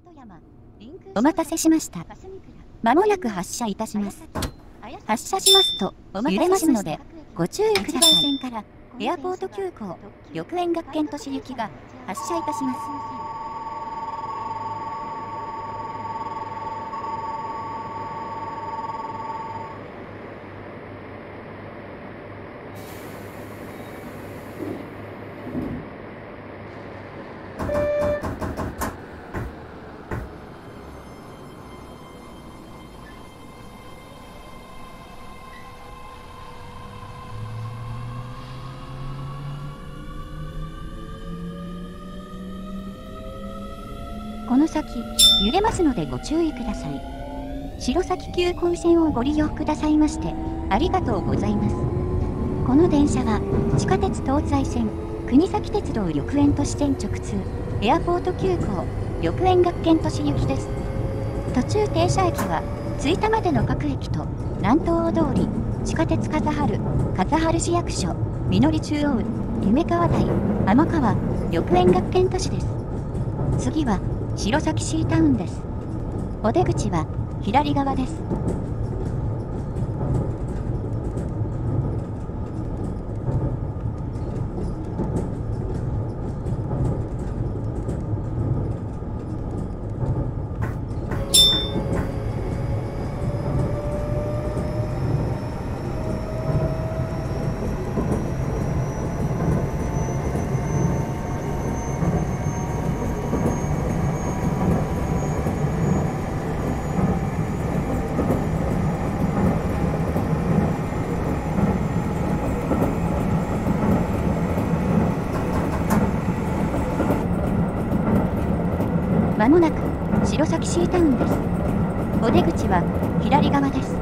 お待たせしました。まもなく発車いたします。発車しますと揺れますのでご注意ください。線からエアポート急行緑園学研都市行きが発車いたします。この先、揺れますのでご注意ください。白崎急行線をご利用くださいまして、ありがとうございます。この電車は、地下鉄東西線、国崎鉄道緑園都市線直通、エアポート急行、緑園学研都市行きです。途中停車駅は、吹田までの各駅と、南東大通り、地下鉄笠原市役所、みのり中央、夢川台、天川、緑園学研都市です。次は、白崎シータウンです。お出口は左側です。まもなく白崎シータウンです。お出口は左側です。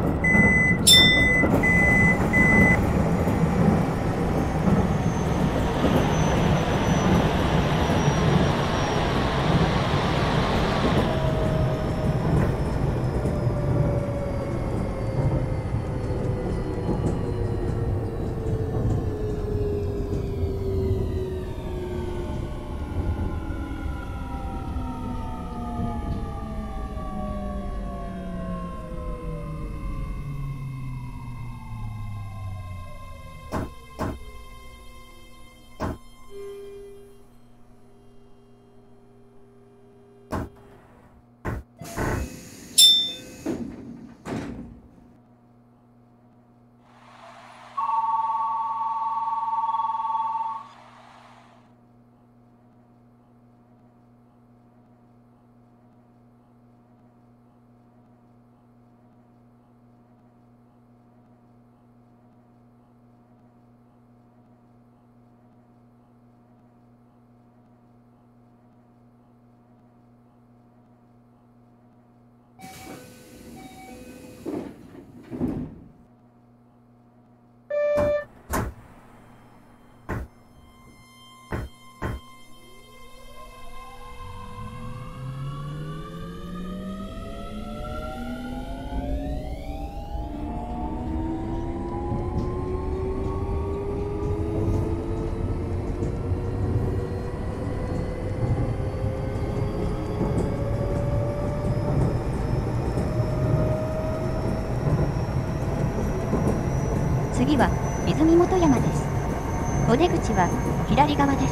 次は泉本山です。お出口は左側です。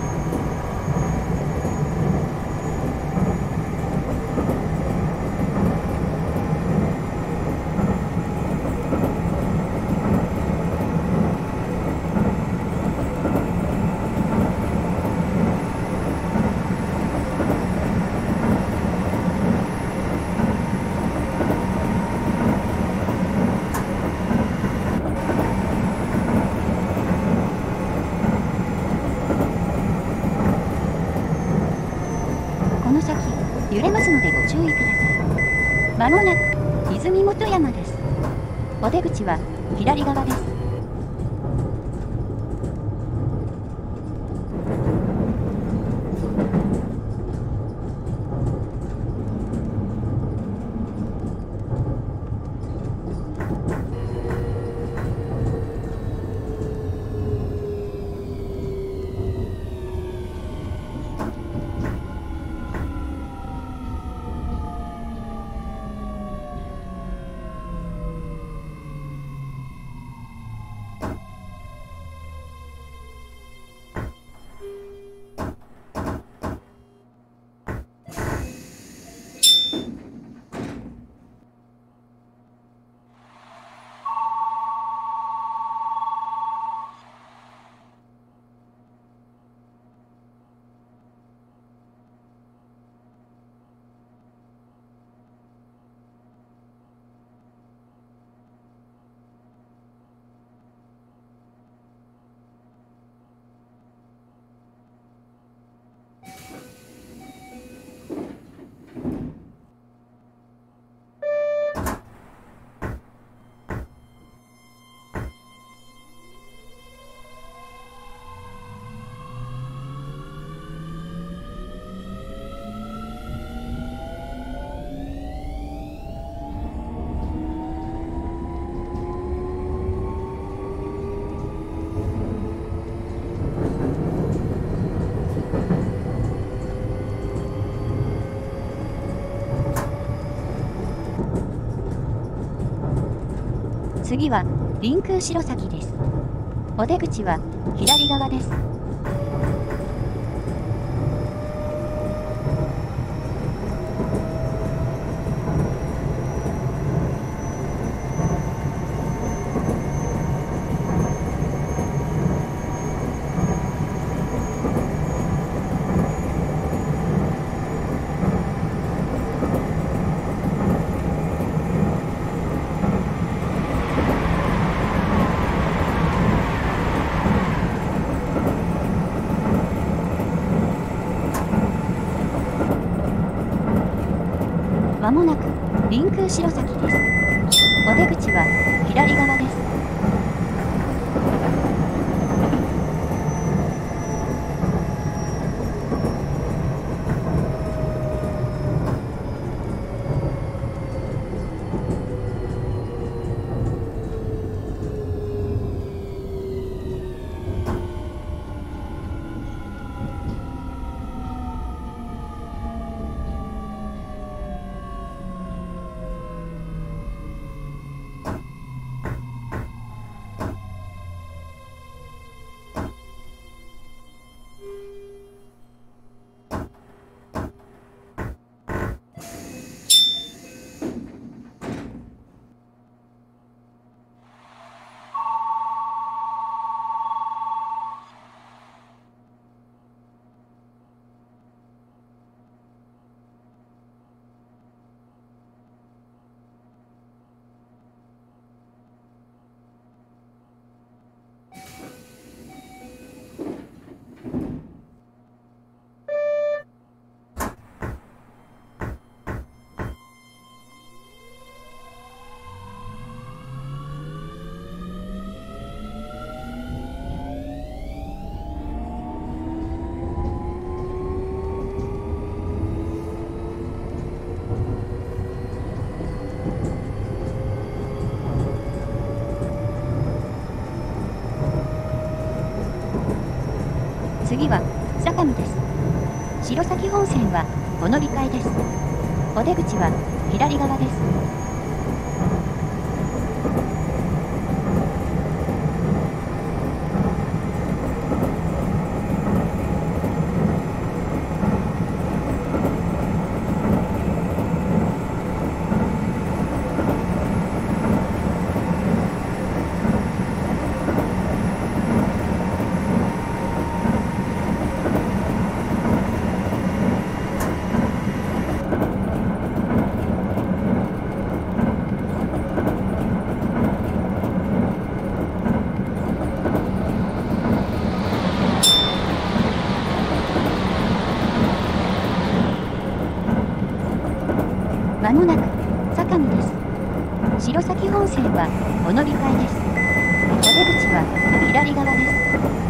揺れますのでご注意ください。まもなく泉本山です。お出口は左側です。 次は、臨空城崎です。お出口は、左側です。まもなく、臨空城崎です。お出口は、左側です。次は、相模です。城崎本線は、お乗り換えです。お出口は、左側です。まもなく、相模です。城崎本線は、お乗り換えです。お出口は、左側です。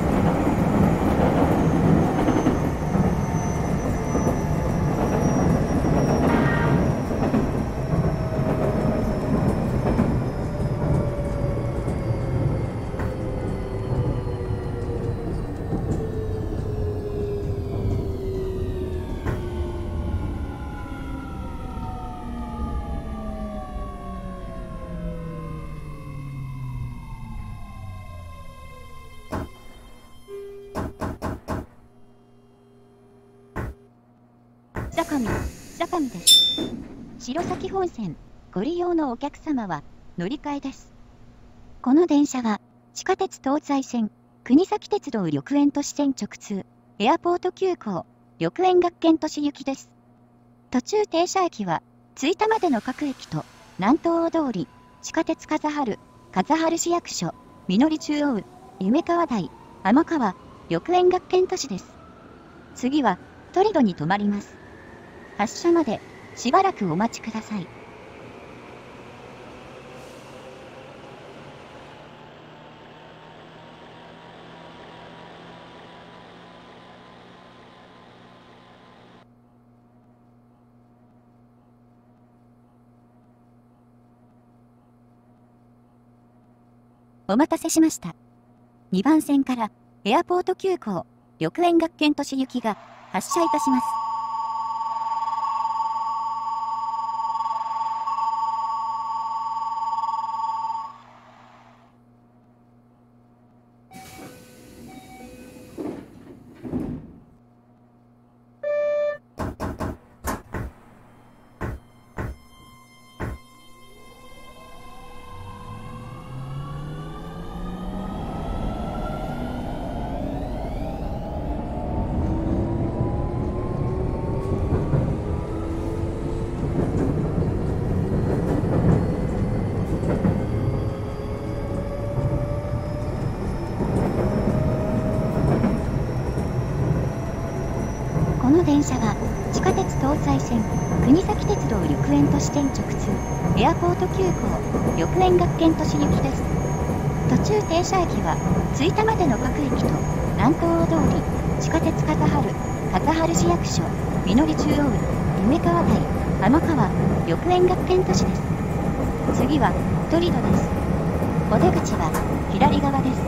相模です。城崎本線、ご利用のお客様は、乗り換えです。この電車は、地下鉄東西線、国崎鉄道緑園都市線直通、エアポート急行、緑園学研都市行きです。途中停車駅は、吹田までの各駅と、南東大通り、地下鉄風春市役所、みのり中央、夢川台、天川、緑園学研都市です。次は、トリドに停まります。発車まで、しばらくお待ちください。お待たせしました。2番線から、エアポート急行、緑園学研都市行きが、発車いたします。 電車は地下鉄東西線国崎鉄道緑園都市線直通エアポート急行緑園学研都市行きです。途中停車駅は吹田までの各駅と南東を通り地下鉄片春市役所みのり中央夢川台天川緑園学研都市です。次はトリドです。お出口は左側です。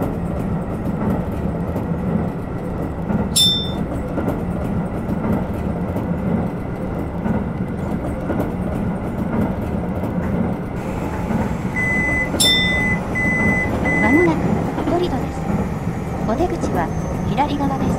まもなくトリドです。お出口は左側です。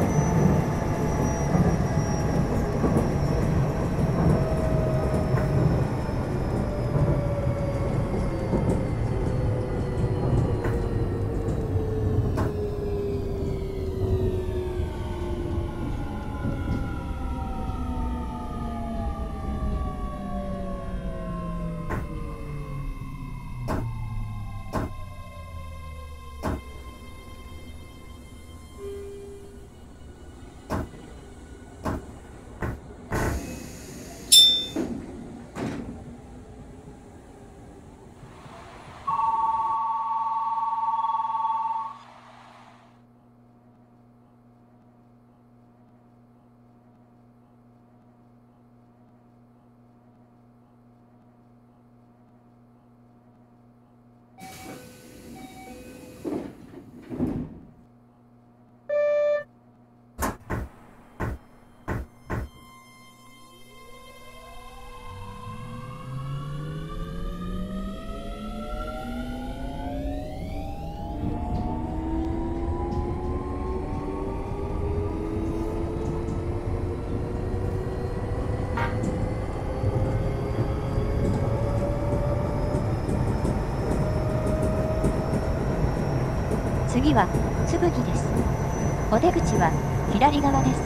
次はつぶぎです。お出口は左側です。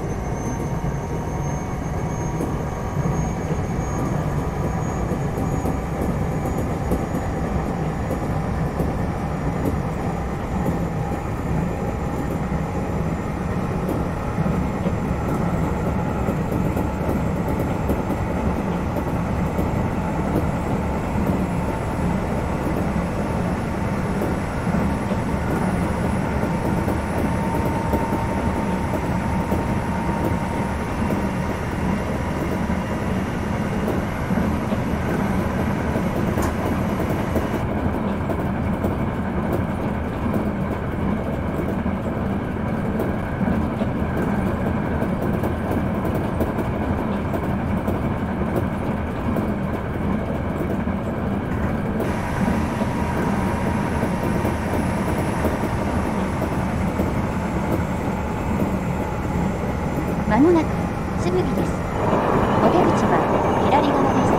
まもなくつぶぎです。お出口は左側です。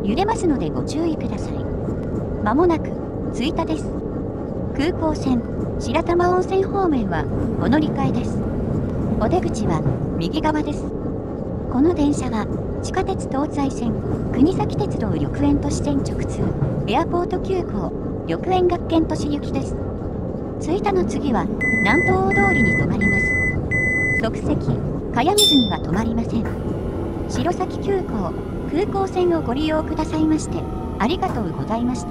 揺れますのでご注意ください。まもなく着いたです。空港線白玉温泉方面はお乗り換えです。お出口は右側です。この電車は地下鉄東西線国崎鉄道緑園都市線直通エアポート急行緑園学研都市行きです。着いたの次は南東大通りに停まります。即席茅水には止まりません。白崎急行空港線をご利用くださいましてありがとうございました。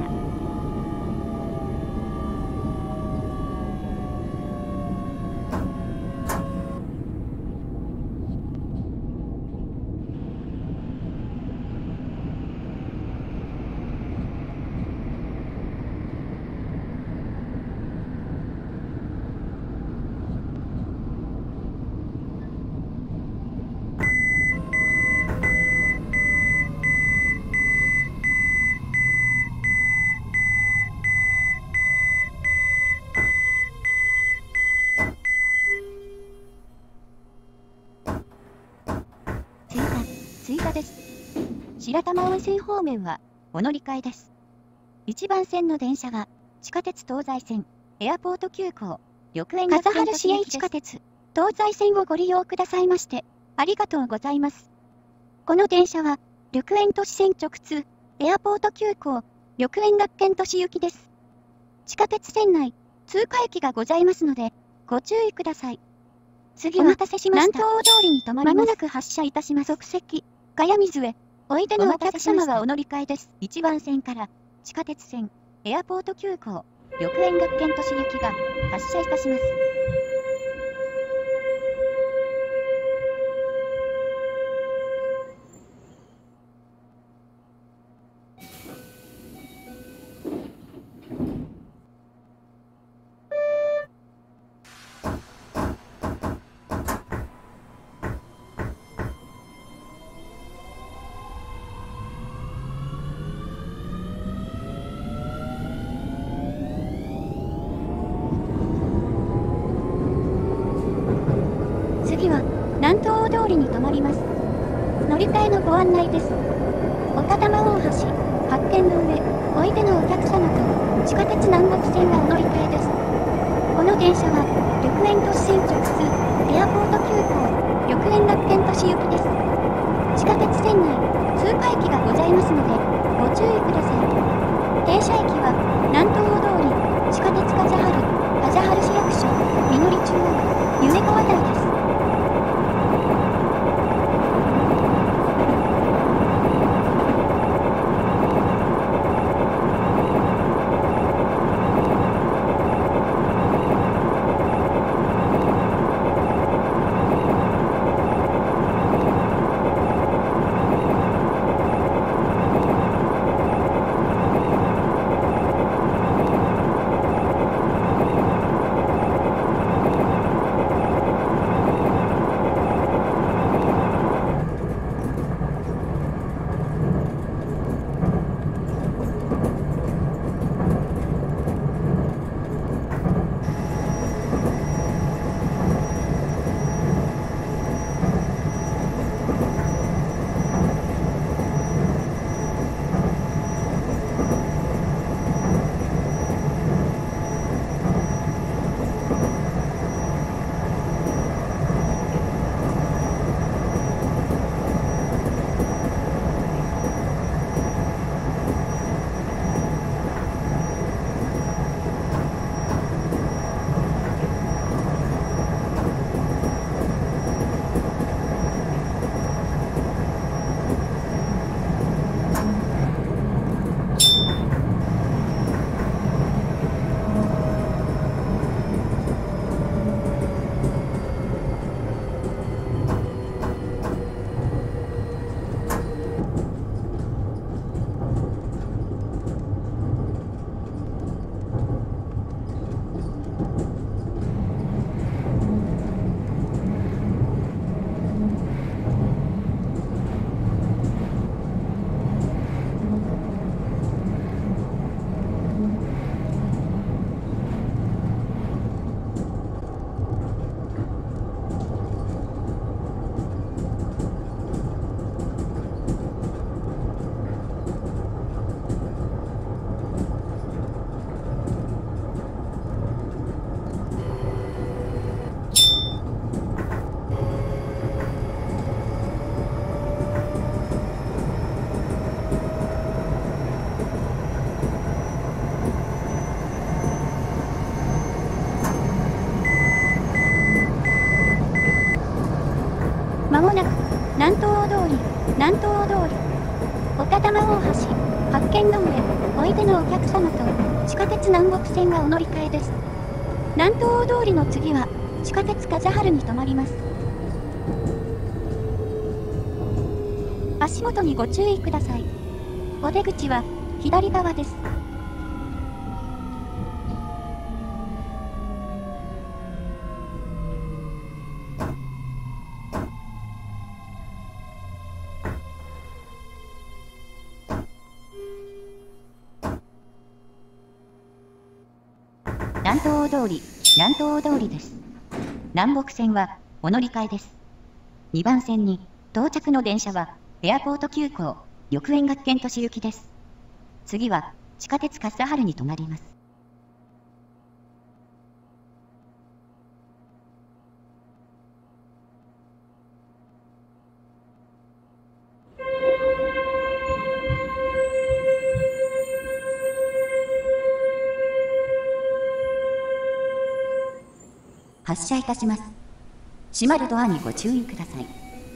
着いたです。白玉温泉方面はお乗り換えです。1番線の電車は地下鉄東西線エアポート急行緑園学研都市行き地下鉄東西線をご利用くださいましてありがとうございます。この電車は緑園都市線直通エアポート急行緑園学研都市行きです。地下鉄線内通過駅がございますのでご注意ください。次は南東大通りに停まります。まもなく発車いたします。即席茅水へおいでのお客様はお乗り換えです。1番線から地下鉄線エアポート急行緑園学研都市行きが発車いたします。次は南東大通りに停まります。乗り換えのご案内です。岡玉大橋発見の上おいでのお客様と地下鉄南北線はお乗り換えです。この電車は緑園都市線直通エアポート急行緑園学研都市行きです。地下鉄線内通過駅がございますのでご注意ください。停車駅は南東大通り地下鉄梶原市役所みのり中央夢川台です。 南東大通り、南東大通り。岡玉大橋、発見の上、おいでのお客様と、地下鉄南北線がお乗り換えです。南東大通りの次は、地下鉄風春に停まります。足元にご注意ください。お出口は、左側です。南東大通り、南東大通りです。南北線は、お乗り換えです。2番線に、到着の電車は、エアポート急行、緑園学園都市行きです。次は、地下鉄笠原に停まります。発車いたします。閉まるドアにご注意ください。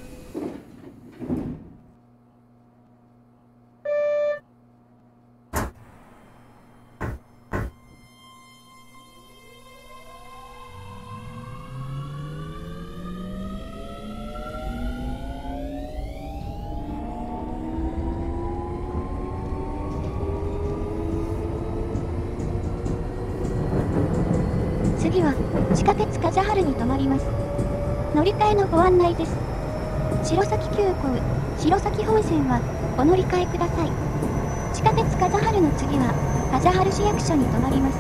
次は、地下鉄風春に停まります。乗り換えのご案内です。白崎急行、白崎本線は、お乗り換えください。地下鉄風春の次は、風春市役所に停まります。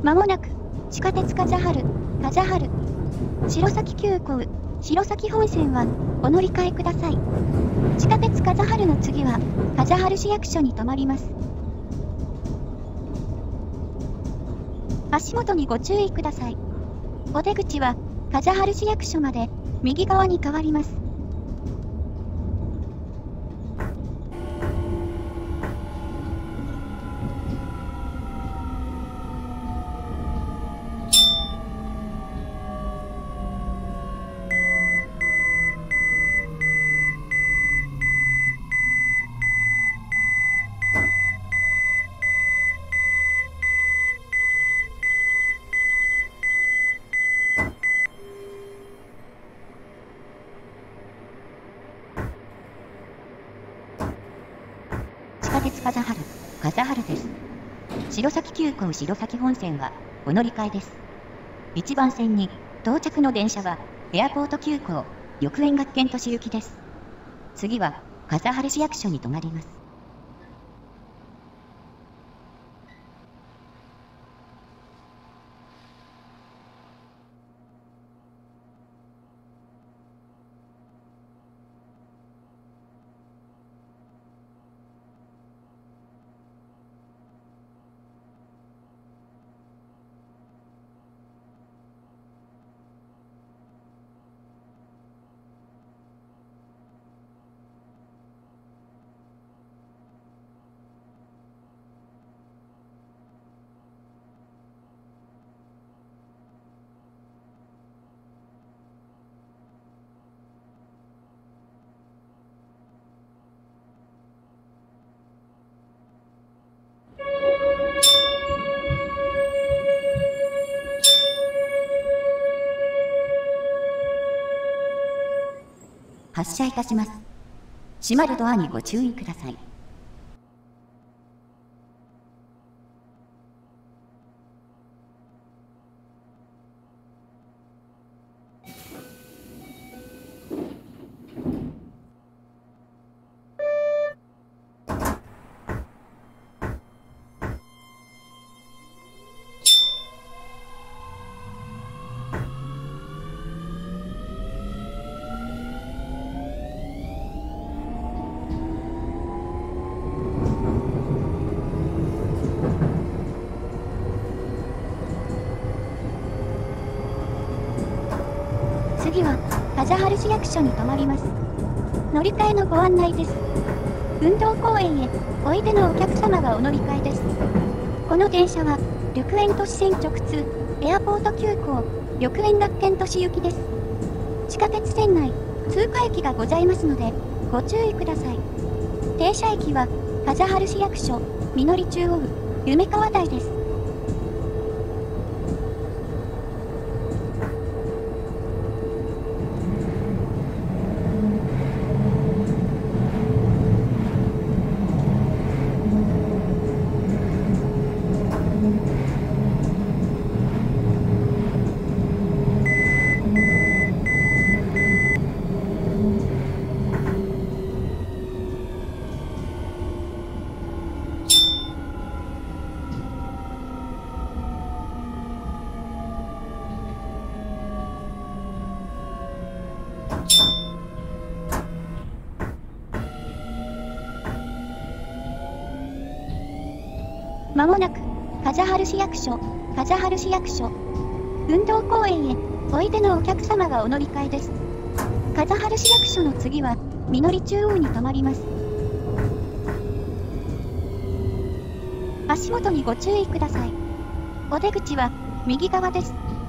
まもなく、地下鉄カジャハル、白崎急行、白崎本線は、お乗り換えください。地下鉄カジャハルの次は、カジャハル市役所に停まります。足元にご注意ください。お出口は、カジャハル市役所まで、右側に変わります。地下鉄カジャハルです。白崎急行白崎本線はお乗り換えです。1番線に到着の電車はエアポート急行緑園学研都市行きです。次はカジャハル市役所に停まります。発車いたします。閉まるドアにご注意ください。次はカジャハル市役所に停まります。乗り換えのご案内です。運動公園へおいでのお客様がお乗り換えです。この電車は緑園都市線直通エアポート急行緑園学研都市行きです。地下鉄線内通過駅がございますのでご注意ください。停車駅はカジャハル市役所みのり中央夢川台です。まもなくカジャハル市役所運動公園へおいでのお客様がお乗り換えです。カジャハル市役所の次はみのり中央に停まります。足元にご注意ください。お出口は右側です。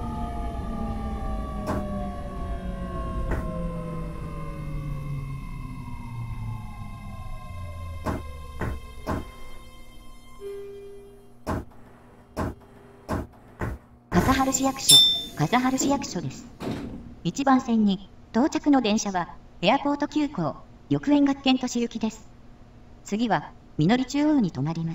カジャハル市役所です。1番線に到着の電車はエアポート急行緑園学研都市行きです。次はみのり中央に停まります。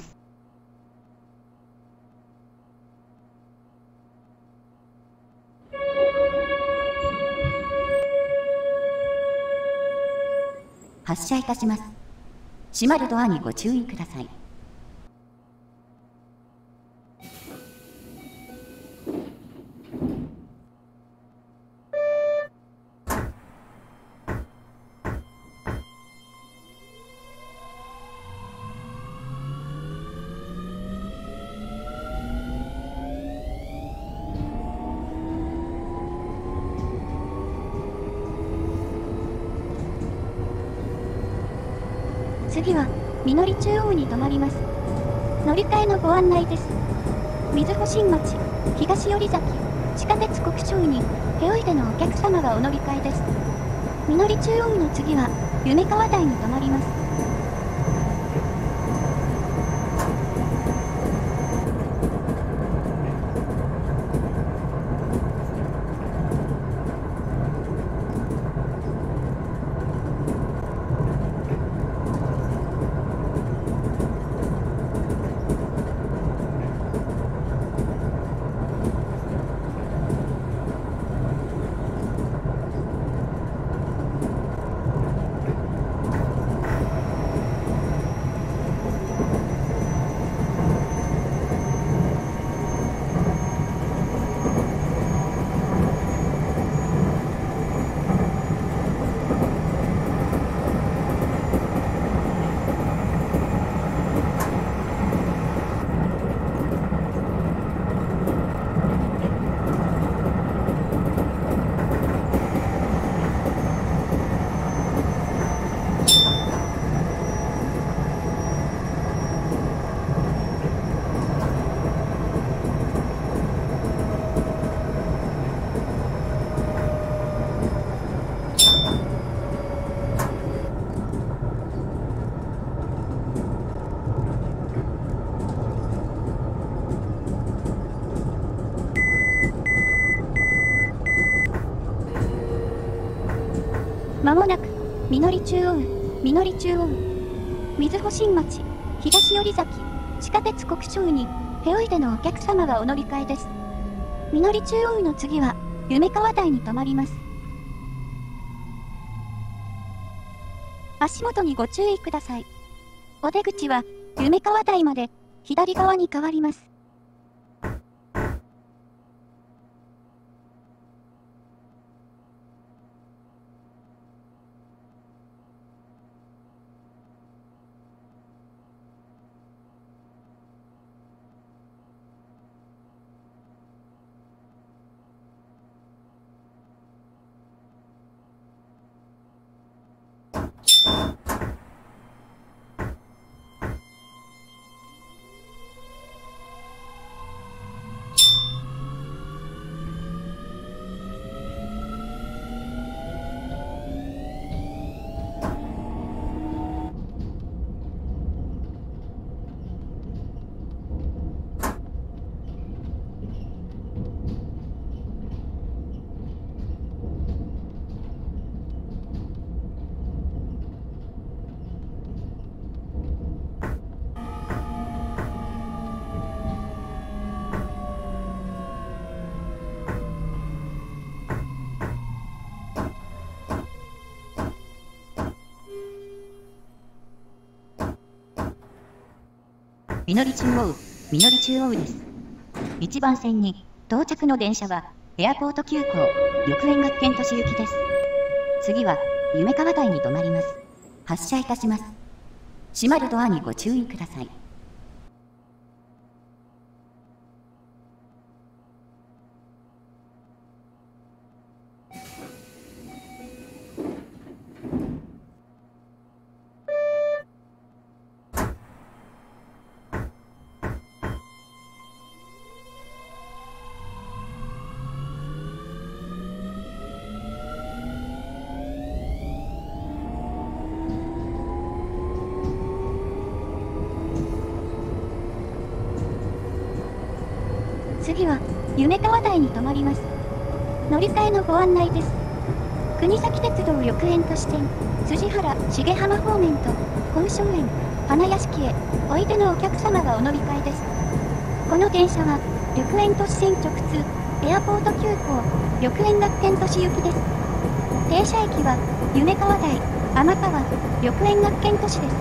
発車いたします。閉まるドアにご注意ください。 次は、みのり中央に停まります。乗り換えのご案内です。瑞穂新町、東寄崎、地下鉄国商に、手おいでのお客様がお乗り換えです。みのり中央の次は、夢川台に停まります。まもなく、みのり中央、みのり中央、瑞穂新町、東寄崎、地下鉄国商に、手おいでのお客様がお乗り換えです。みのり中央の次は、夢川台に停まります。足元にご注意ください。お出口は、夢川台まで、左側に変わります。 みのり中央、みのり中央です。1番線に到着の電車はエアポート急行緑園学園都市行きです。次は夢川台に停まります。発車いたします。閉まるドアにご注意ください。 次は、夢川台に停まります。乗り換えのご案内です。国崎鉄道緑園都市線、辻原、重浜方面と、宝生園、花屋敷へ、おいでのお客様がお乗り換えです。この電車は、緑園都市線直通、エアポート急行、緑園学園都市行きです。停車駅は、夢川台、天川、緑園学園都市です。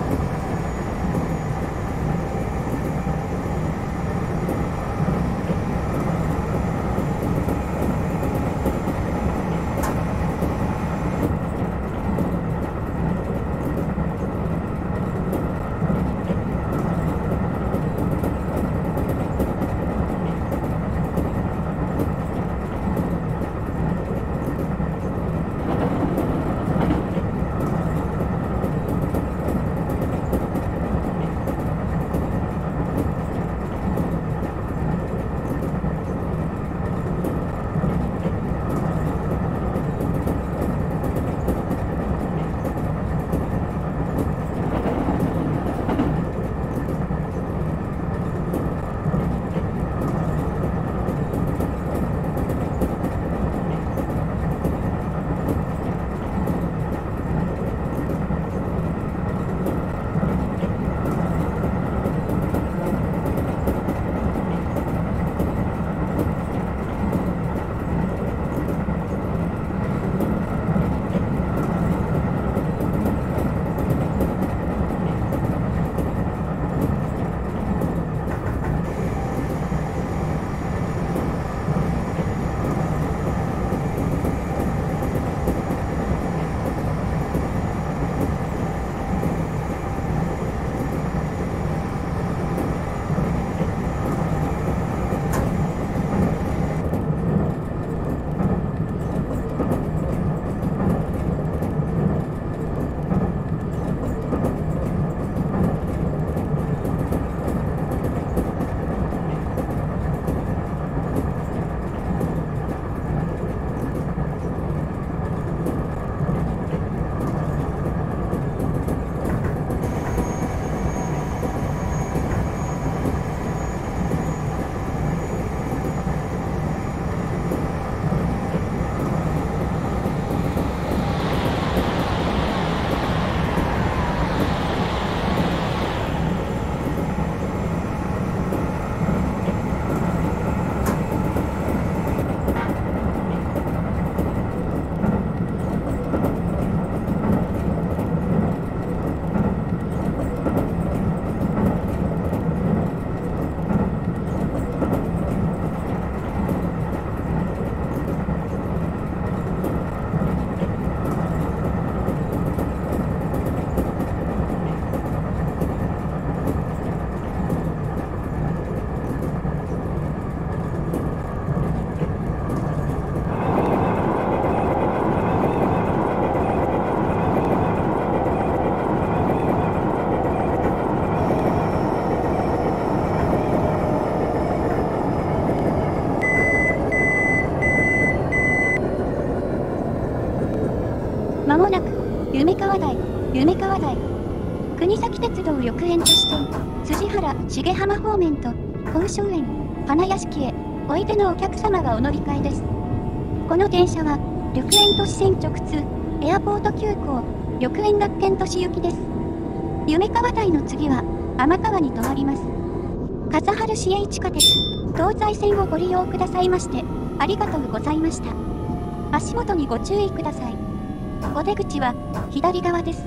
台、夢川台。国東鉄道緑園都市線、辻原、重浜方面と、宝生園、花屋敷へ、おいでのお客様がお乗り換えです。この電車は、緑園都市線直通、エアポート急行、緑園学研都市行きです。夢川台の次は、天川に停まります。笠原市営地下鉄、東西線をご利用くださいまして、ありがとうございました。足元にご注意ください。お出口は、左側です。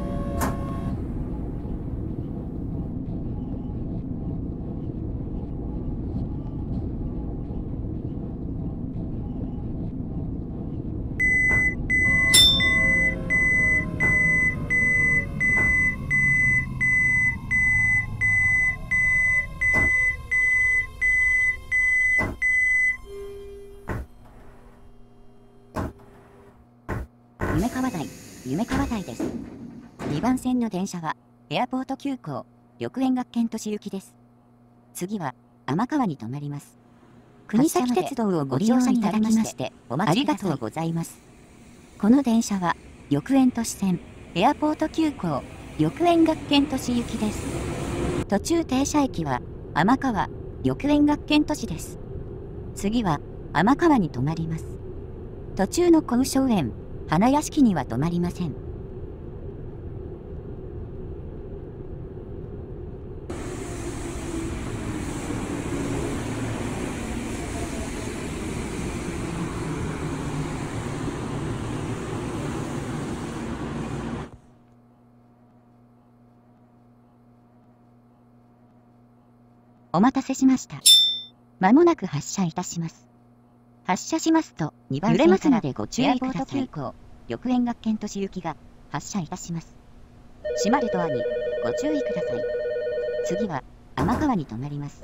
夢川台、夢川台です。2番線の電車は、エアポート急行、緑園学研都市行きです。次は、天川に停まります。国東鉄道をご利用いただきまして、ありがとうございます。この電車は、緑園都市線、エアポート急行、緑園学研都市行きです。途中停車駅は、天川、緑園学研都市です。次は、天川に停まります。途中の宝生園、花屋敷には止まりません。お待たせしました。まもなく発車いたします。発車しますと、2番線からでご注意ください。緑園学研都市行きが発車いたします。閉まるドアにご注意ください。次は天川に停まります。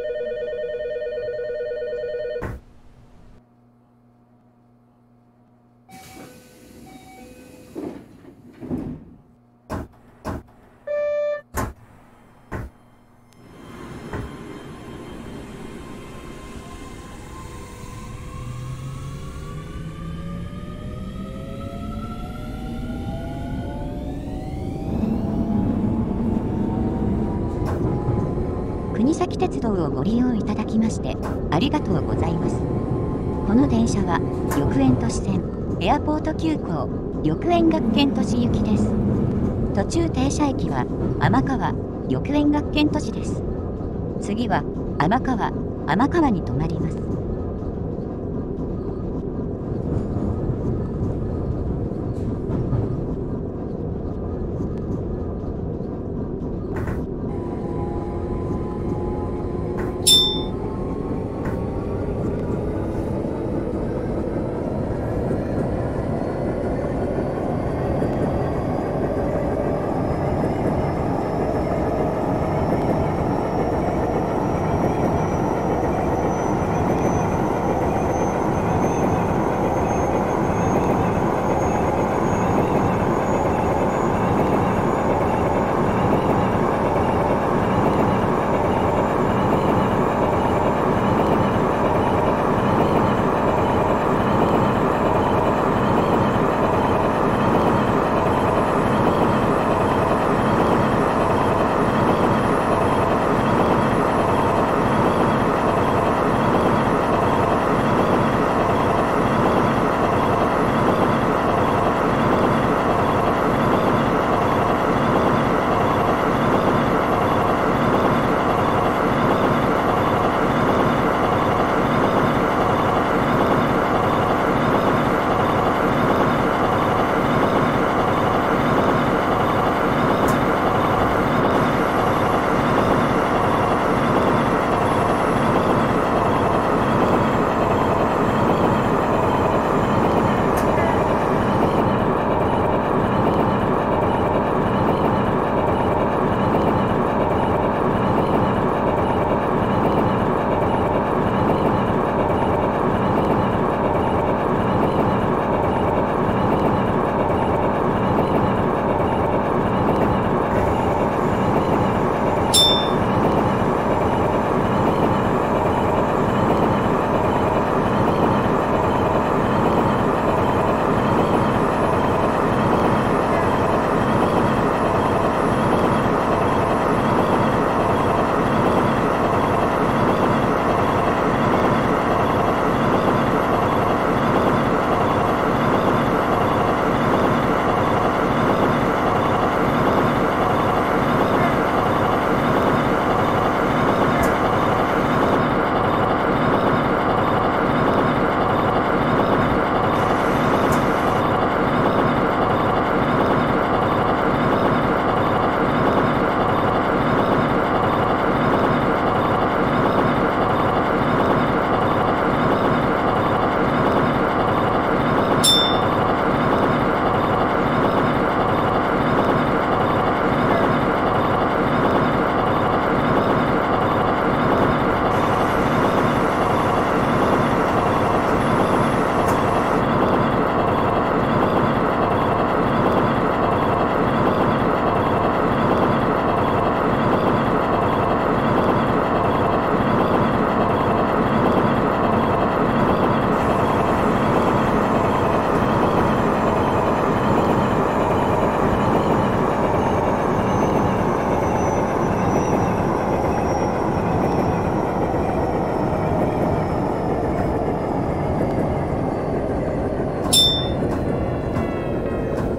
国東鉄道をご利用いただきましてありがとうございます。この電車は緑園都市線エアポート急行緑園学研都市行きです。途中停車駅は天川緑園学研都市です。次は天川に停まります。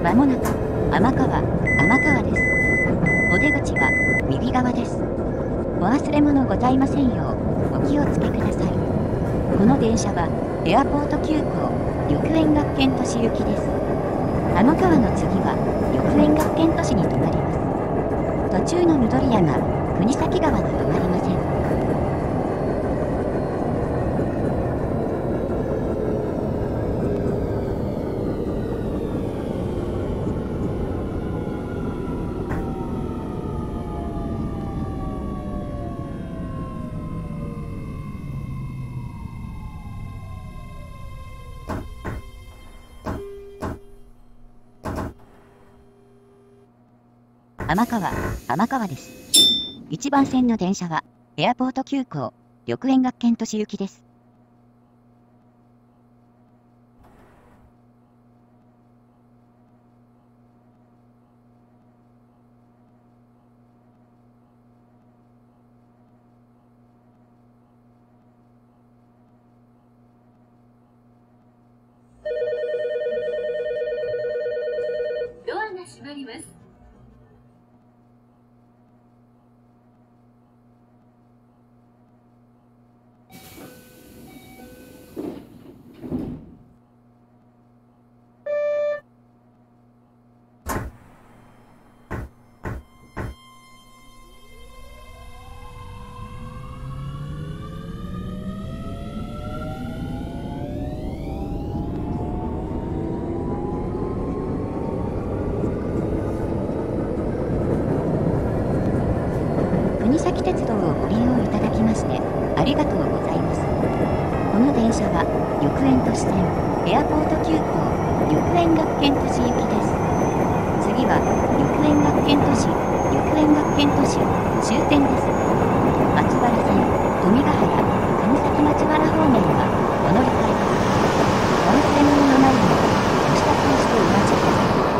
まもなく、天川です。お出口は、右側です。お忘れ物ございませんよう、お気をつけください。この電車は、エアポート急行、緑園学研都市行きです。天川の次は、緑園学研都市に停まります。途中の緑山、国東川に停まりません。天川です。1番線の電車は、エアポート急行、緑園学研都市行きです。 ドアが閉まります。 国東鉄道をご利用いただきまして、ありがとうございます。この電車は、緑園都市線、エアポート急行、緑園学研都市行きです。次は、緑園学研都市、緑園学研都市、終点です。松原線、富ヶ原、上崎町原方面は、お乗り換えです。お忘れ物のないよう、ご支度をしてお待ちください。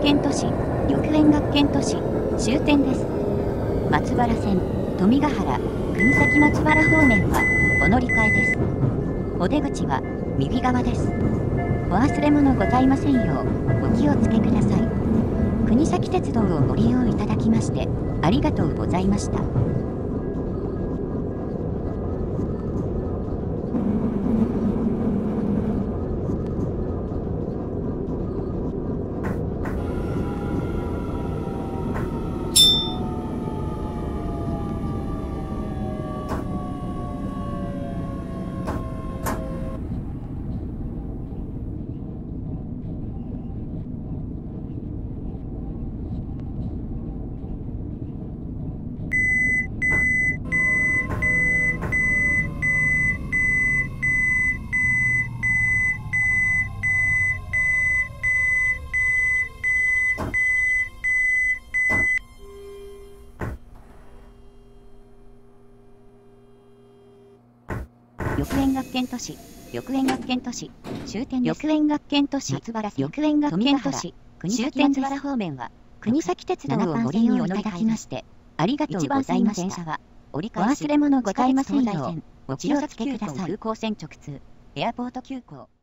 県都市、緑園学研都市、終点です。松原線、富ヶ原、国崎松原方面は、お乗り換えです。お出口は、右側です。お忘れ物ございませんよう、お気をつけください。国崎鉄道をご利用いただきまして、ありがとうございました。 緑園学研都市、緑園学研都市、終点です。 緑園学研都市、 松原線、 緑園学研都市、終点です。 松原方面は、 国崎鉄道をご利用いただきまして、ありがとうございました。お忘れ物ございませんよう、お気をつけください。 空港線直通、エアポート急行。